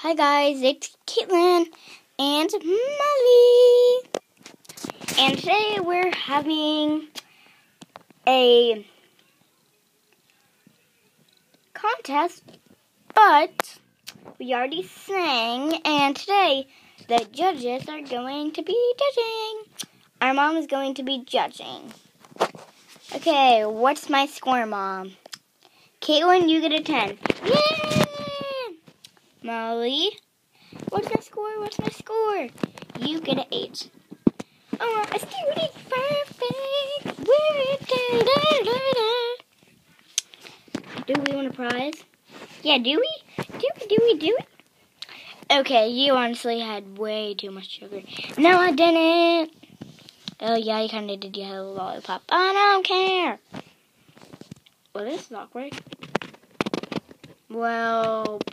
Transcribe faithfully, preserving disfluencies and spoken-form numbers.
Hi guys, it's Caitlin and Molly. And today we're having a contest, but we already sang, and today the judges are going to be judging. Our mom is going to be judging. Okay, what's my score, Mom? Caitlin, you get a ten. Yay! Molly, what's my score? What's my score? You get an eight. Oh, a student perfect. Do we want a prize? Yeah, do we? Do we? Do we? Do we? Okay, you honestly had way too much sugar. No, I didn't. Oh, yeah, you kind of did. You had a lollipop. I don't care. Well, this is awkward. Well,